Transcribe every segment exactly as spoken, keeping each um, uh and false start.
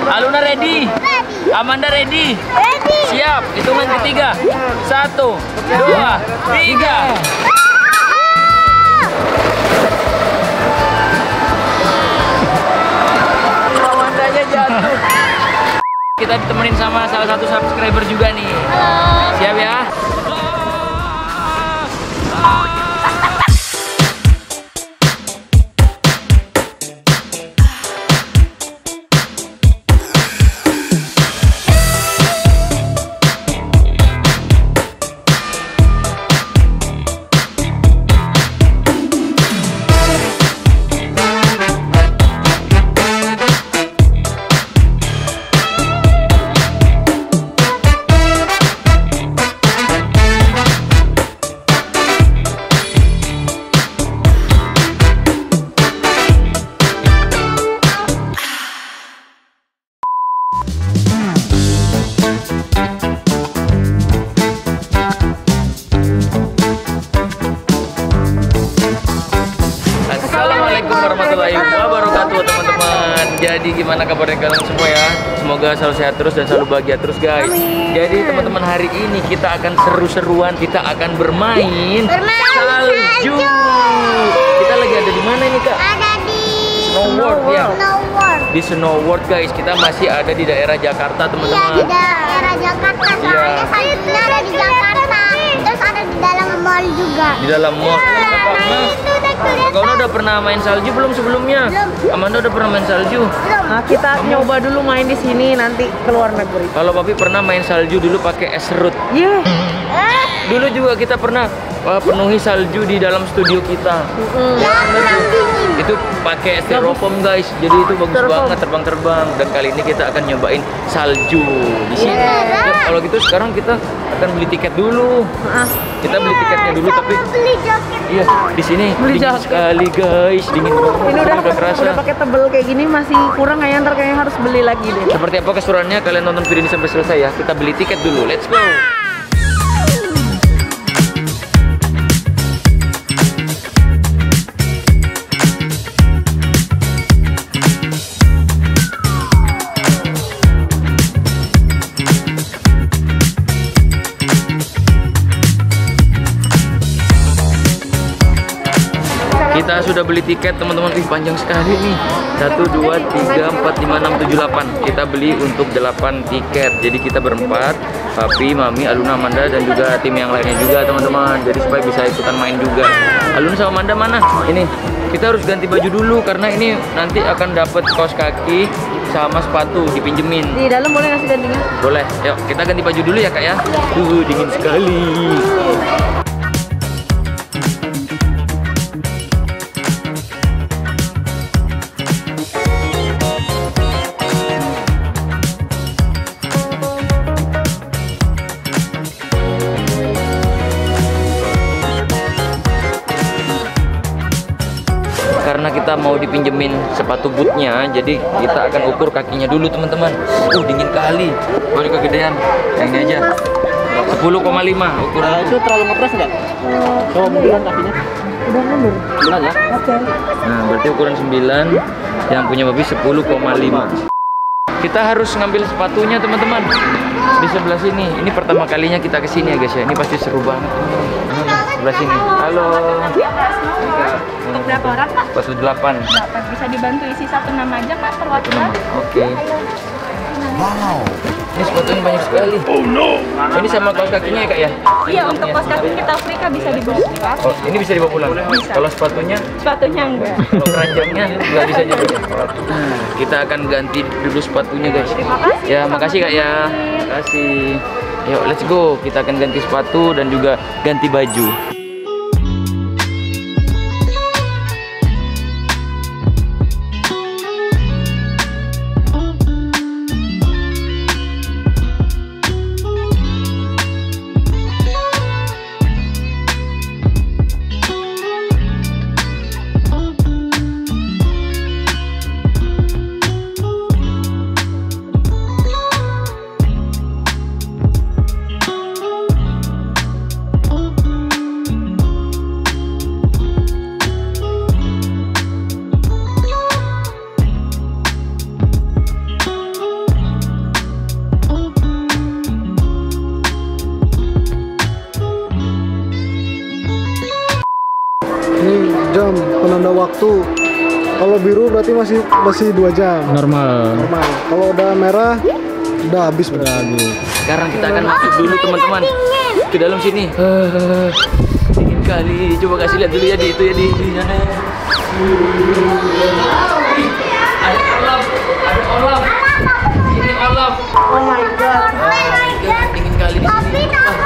Aluna ready? Ready. Amanda ready? Ready. Siap. Hitungan ketiga. Satu, dua, tiga. Amandanya jatuh. Kita ditemenin sama salah satu subscriber juga nih. Halo. Siap ya? Assalamualaikum warahmatullahi wabarakatuh teman-teman. Jadi gimana kabarnya kalian semua ya? Semoga selalu sehat terus dan selalu bahagia terus guys. Amin. Jadi teman-teman, hari ini kita akan seru-seruan. Kita akan bermain Bermain salju. salju. Kita lagi ada di mana ini kak? Ada di Snow World ya. Snow World. Di Snow World guys. Kita masih ada di daerah Jakarta Iya, teman-teman. di daerah Jakarta. Soalnya Iya. saljunya ada di Jakarta. Terus ada di dalam mall juga. Di dalam mall. Iya, Apa, nah Mas? itu dekorasi. Kau udah pernah main salju belum sebelumnya? Belum. Amanda udah pernah main salju? Belum. Nah, kita nyoba dulu main di sini, nanti ke luar negeri. Kalau Papi pernah main salju dulu pakai es serut. Iya. Eh, Dulu juga kita pernah uh, penuhi salju di dalam studio kita. ya kurang dingin. Itu pakai styrofoam guys. Jadi itu bagus Styrofoam. banget terbang-terbang. Dan kali ini kita akan nyobain salju di sini. Iya. Ya, kalau gitu sekarang kita akan beli tiket dulu. Ah, Kita beli tiketnya dulu tapi Sama beli jaket. iya di sini Beli dingin jaket. sekali guys. Dingin banget. ini udah udah kerasa. udah pakai tebel kayak gini masih kurang kayaknya, ntar kayaknya harus beli lagi deh. Seperti apa keseruannya, kalian nonton video ini sampai selesai ya. Kita beli tiket dulu. Let's go. Kita sudah beli tiket teman-teman. Ih, panjang sekali nih. Satu, dua, tiga, empat, lima, enam, tujuh, delapan. Kita beli untuk delapan tiket. Jadi kita berempat, Papi, Mami, Aluna, Amanda, dan juga tim yang lainnya juga teman-teman. Jadi supaya bisa ikutan main juga. Aluna sama Amanda mana? Ini. Kita harus ganti baju dulu karena ini nanti akan dapat kaos kaki sama sepatu dipinjemin. Di dalam boleh ngasih gantinya? Boleh. Yuk, kita ganti baju dulu ya kak ya. Tuh, dingin sekali. Karena kita mau dipinjemin sepatu bootnya, jadi kita akan ukur kakinya dulu teman-teman. Uh, dingin kali. Oh, ini kegedean. Yang ini aja. sepuluh koma lima ukuran. Itu terlalu ngepres nggak? Coba munduran kakinya. Udah mundur. Bulan ya? Oke. Nah, berarti ukuran sembilan. Yang punya Babi sepuluh koma lima. Kita harus ngambil sepatunya teman-teman. Di sebelah sini. Ini pertama kalinya kita kesini ya guys ya. Ini pasti seru banget. Sebelah sini. Halo. Untuk berapa orang Pak? empat puluh delapan. Dapat bisa dibantu isi satu nama aja Pak perwakilan. Oke. Wow. Ini sepatunya banyak sekali. Oh no. Ini sama kaos kakinya ya kak ya? Iya, untuk kos kaki kita free Kak, bisa dibawa pulang. Oh, ini bisa dibawa pulang. Bisa. Kalau sepatunya, Sepatunya enggak. kalau keranjangnya nggak bisa juga. Nah, kita akan ganti dulu sepatunya guys. Terima kasih. Ya, makasih kak ya. Makasih. Yuk, let's go. Kita akan ganti sepatu dan juga ganti baju. waktu. Kalau biru berarti masih masih dua jam. Normal. Normal. Kalau udah merah udah habis berarti. Sekarang kita akan masuk dulu teman-teman ke dalam sini. Uh, dingin kali. Coba kasih lihat dulu ya di itu ya di di sana. Ada Olaf, ada Olaf. Ini Olaf. Oh my god. Oh my god. Dingin kali di sini.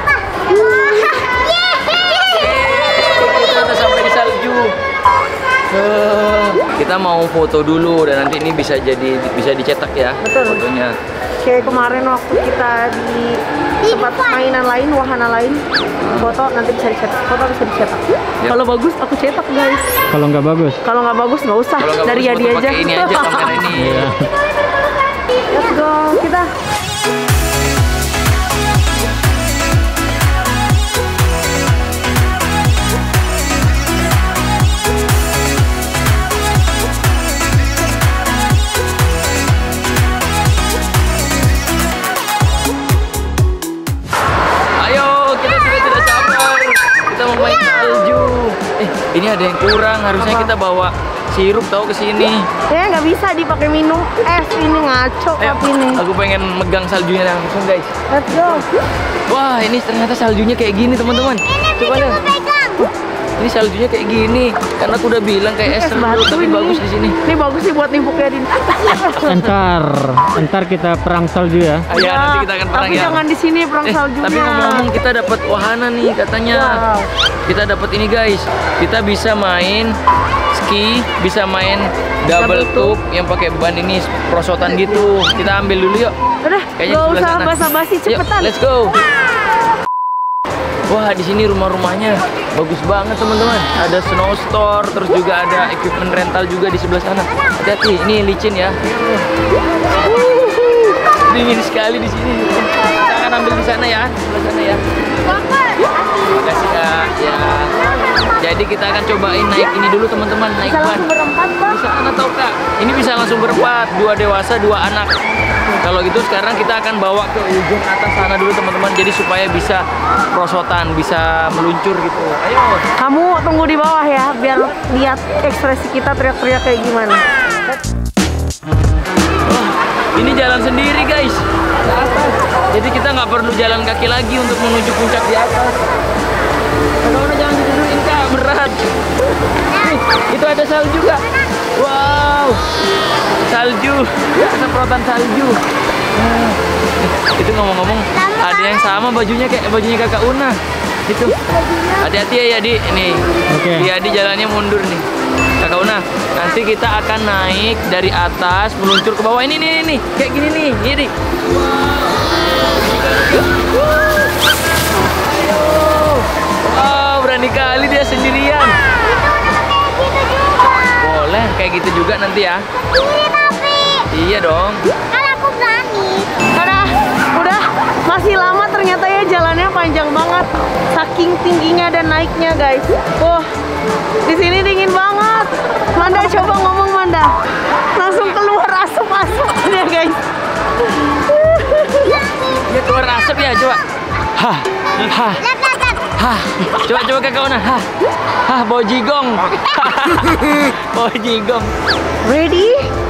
Kita udah sampai di salju. Uh, kita mau foto dulu dan nanti ini bisa jadi bisa dicetak ya. Betul. Fotonya. Kayak kemarin waktu kita di tempat mainan lain, wahana lain, foto nanti bisa dicetak. Foto bisa dicetak. Ya. Kalau bagus aku cetak guys. Kalau nggak bagus. Kalau nggak bagus nggak usah. Kalau nggak Dari bagus, Yadi foto aja. pakai ini aja kamera ini. Iya. Let's go kita. Main salju. Eh, ini ada yang kurang. Harusnya kita bawa sirup tahu ke sini. Ya nggak bisa dipakai minum es ini ngaco Ayo, tapi ini. aku pengen megang saljunya langsung guys. Let's go. Wah, ini ternyata saljunya kayak gini teman-teman. Coba lihat. Ini saljunya kayak gini. Karena aku udah bilang kayak es serut tapi ini. bagus di sini. Ini bagus sih buat nimpuknya di. Entar, entar kita perang salju ya. Ah, ya, nanti kita akan perang tapi ya. jangan di sini perang Eh, saljunya. tapi ngomong-ngomong kita dapat wahana nih katanya. Wow. Kita dapat ini guys. Kita bisa main ski, bisa main double Double tube yang pakai ban ini prosotan gitu. Kita ambil dulu yuk. Udah, Kayaknya gak sebelah usah sana. basa-basi Yuk, cepetan. let's go. Wah, di sini rumah-rumahnya bagus banget teman-teman. Ada snow store, terus juga ada equipment rental juga di sebelah sana. Hati-hati, ini licin ya. Dingin sekali di sini. Kita akan ambil di sana ya, sebelah sana ya. Terima kasih kak. Ya. Jadi kita akan cobain naik ini dulu teman-teman, naik Bisa ban. langsung berempat, Pak. Bisa anak tahu kak? Ini bisa langsung berempat, dua dewasa, dua anak. Kalau gitu sekarang kita akan bawa ke ujung atas sana dulu teman-teman. Jadi supaya bisa prosotan, bisa meluncur gitu. Ayo. Kamu tunggu di bawah ya, biar lihat ekspresi kita teriak-teriak kayak gimana. Wah, ini jalan sendiri guys, ke atas. Jadi kita nggak perlu jalan kaki lagi untuk menuju puncak di atas. Kalau jangan didudukin kak, berat. Nih, itu ada salju kak. Wow, salju, semprotan salju. Nah, itu ngomong-ngomong, ada yang sama bajunya kayak bajunya kakak Una. Itu. Hati-hati ya Yadi, nih. Oke. Yadi jalannya mundur nih. Kakak Una, nanti kita akan naik dari atas meluncur ke bawah. Ini nih, nih, nih. Kayak gini nih, Yadi. Wow, berani kali dia sendirian. Boleh, kayak gitu juga nanti ya. Ini tapi Iya dong. kan aku berani. Udah, udah masih lama ternyata ya, jalannya panjang banget. Saking tingginya dan naiknya guys. Wah, di sini dingin banget. Manda coba ngomong Manda. Langsung keluar asap-asapnya guys. Dia keluar asap ya, coba. Hah, hah, Lihat, lihat, lihat. hah. Coba, coba kakak Una. Hah, hah, bau jigong. Bau jigong. Ready?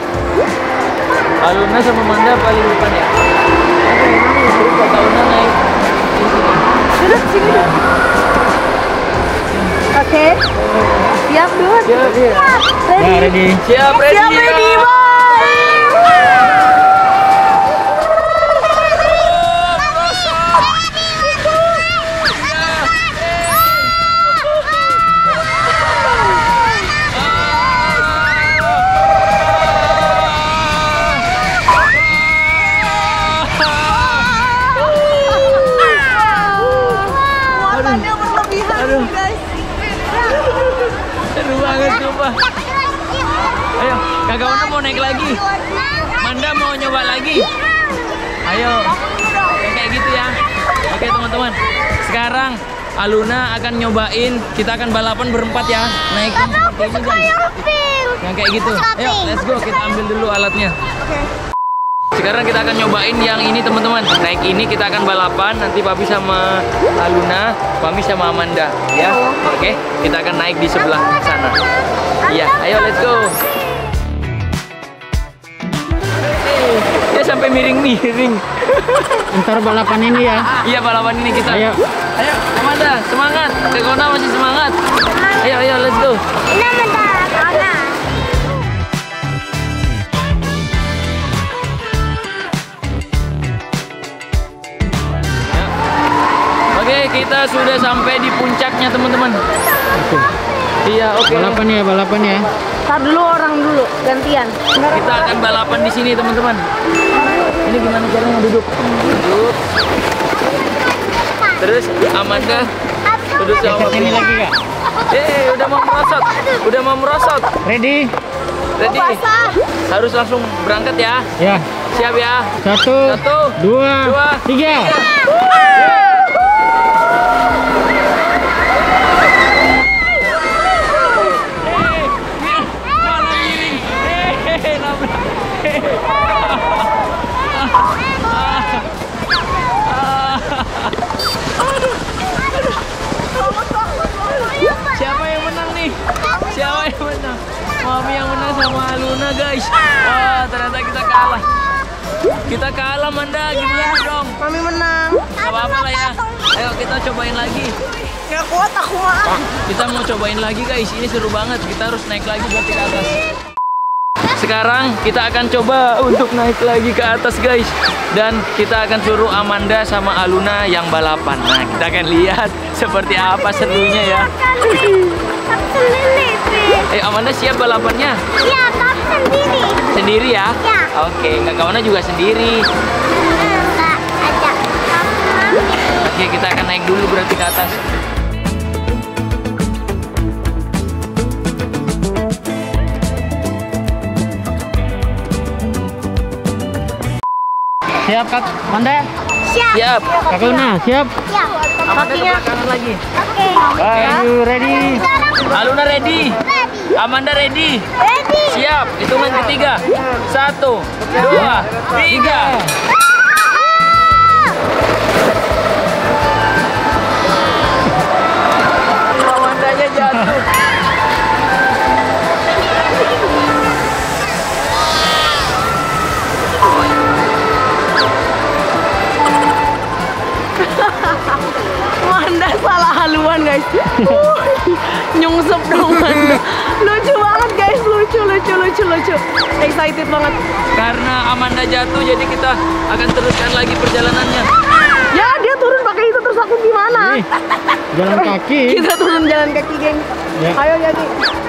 Aluna sama Manda paling depan ya. Terus kakak Una naik. Duduk sini duduk. Oke. Siap dud. Siap, siap. Ready? Ya, ready. Siap, ready. Siap ready, bye. Muatannya berlebihan Aduh. guys. Seru banget sumpah. Ayo, kakak Una mau naik lagi. Manda mau nyoba lagi. Ayo. Kayak kayak gitu ya. Oke teman-teman. Sekarang Aluna akan nyobain, kita akan balapan berempat ya. Naik yang seperti ini guys. Yang kayak gitu. Ayo, let's go. Kita ambil dulu alatnya. Sekarang kita akan nyobain yang ini teman-teman. Naik ini kita akan balapan. Nanti Papi sama Aluna, Mami sama Amanda ya. Oke, kita akan naik di sebelah sana. Iya, ayo let's go. Eh, dia sampai miring-miring. Ntar balapan ini ya. Iya, balapan ini kita. Ayo. Ayo, Amanda, semangat. Tegona masih semangat. Ayo, ayo, let's go. Ini mendarat kanan. Oke, kita sudah sampai di puncaknya, teman-teman. Iya, oke. Balapan ya, balapan ya. Tar dulu orang dulu, gantian. Kita akan balapan di sini, teman-teman. Ini gimana caranya duduk? Duduk. Terus Amanda duduk sama Dekat sini lagi kak. Eh, udah mau merosot. Udah mau merosot. Ready? Ready? Harus langsung berangkat ya. Ya. Siap ya. Satu, Satu, dua, dua, tiga. Siapa yang menang nih? Siapa yang menang? Mami yang menang sama Aluna, guys. Wah, ternyata kita kalah. Kita kalah, Manda. Gimana dong? Mami menang. Gak apa-apa lah ya. Ayo kita cobain lagi. Gak kuat aku mah. Kita mau cobain lagi, guys. Ini seru banget. Kita harus naik lagi berarti ke atas. Sekarang kita akan coba untuk naik lagi ke atas, guys. Dan kita akan suruh Amanda sama Aluna yang balapan. Nah, kita akan lihat seperti apa serunya ya. Aku sendiri, Pris. Eh, Amanda siap balapannya? Iya, tapi sendiri. Sendiri ya? Ya. Oke, nggak kawannya juga sendiri. Enggak, ajak kamu. Oke, kita akan naik dulu berarti ke atas. Siap kak, Manda. Siap. Siap. Kak Luna, siap. Siap. Amanda Kakinya. belakangan lagi. Oke. Are you ready? Aluna ready. Ready. Amanda ready. Ready. Siap. Hitungan ketiga. Satu, dua, tiga. Amandanya jatuh. Manda salah haluan guys. Nyungsep dong Manda. Lucu banget guys, lucu lucu lucu lucu. Excited banget. Karena Amanda jatuh, jadi kita akan teruskan lagi perjalanannya. Ya dia turun pakai itu terus aku gimana? Ih, jalan kaki. Kita turun jalan kaki geng. Ya. Ayo jadi.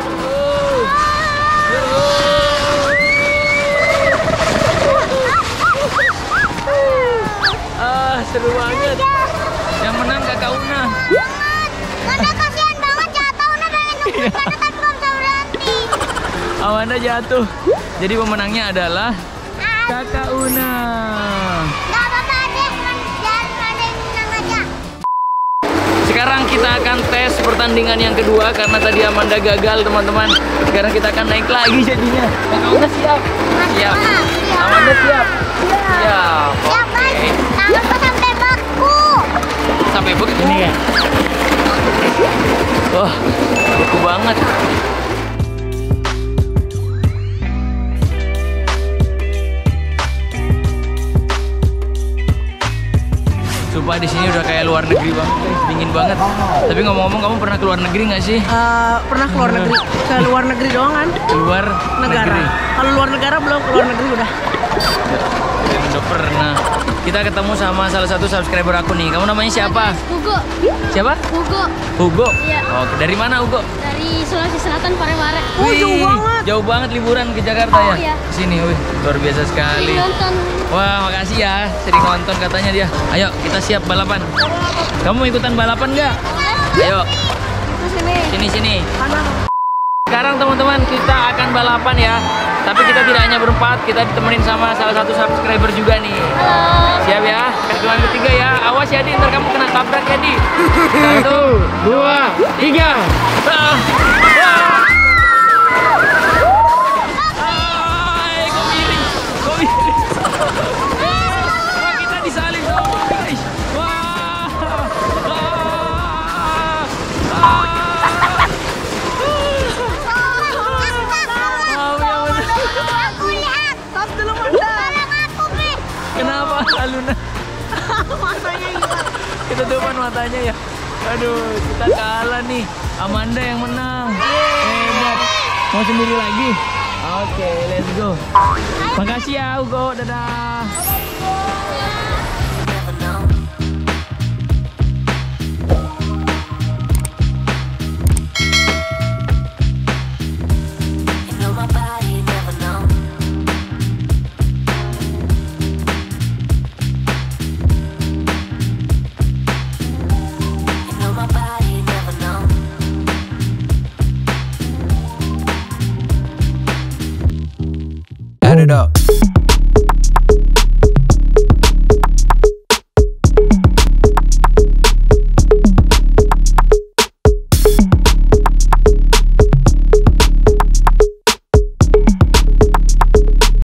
Ah, seru banget. Yang menang Kakak Una. Mana kasihan banget jatuh, udah pengen nungguin karena tapi belum bisa berhenti. Amanda jatuh. Jadi pemenangnya adalah Kakak Una. Gak apa-apa aja, jangan ada yang menang aja. Sekarang kita akan tes pertandingan yang kedua karena tadi Amanda gagal, teman-teman. Sekarang kita akan naik lagi jadinya. Kakak Una siap? Siap. Amanda siap? Siap. Ya baik, tanganku sampai beku. Sampai begitu. Ini ya. Wah, beku banget. Sumpah di sini udah kayak luar negeri banget, guys. Dingin banget. Tapi ngomong-ngomong, kamu pernah ke luar negeri nggak sih? Eh, pernah keluar negeri, ke luar negeri doang kan? Keluar Negara. negeri. Kalau luar negara belum, keluar negeri udah. Udah pernah. Kita ketemu sama salah satu subscriber aku nih. Kamu namanya siapa? Hugo, Siapa? Hugo Hugo. Iya. Oh, dari mana Hugo? dari Sulawesi Selatan, Parepare. Oh, jauh Wih, banget. Jauh banget liburan ke Jakarta ya? Iya. Sini, wih, luar biasa sekali. Nonton. Wah, makasih ya. Sering nonton katanya dia. Ayo, kita siap balapan. Kamu mau ikutan balapan nggak? Ayo, Sini. sini sini. Kanan. Sekarang teman-teman kita akan balapan ya. Tapi kita tidak hanya berempat, kita ditemenin sama salah satu subscriber juga nih. Halo. Siap ya? Hitungan ketiga ya. Awas ya, Di, ntar kamu kena tabrak ya, Di. Satu, Satu, dua, tiga. ah, ah. Hai, kok miring? Kok miring? Wah, kita disalib sama Mami, guys. Wah. Ah. Ah. Aluna. Matanya hilang. Ketutupan matanya ya. Aduh, kita kalah nih. Amanda yang menang. Hebat. Mau sendiri lagi? Oke, let's go. Makasih ya Ugo. Dadah.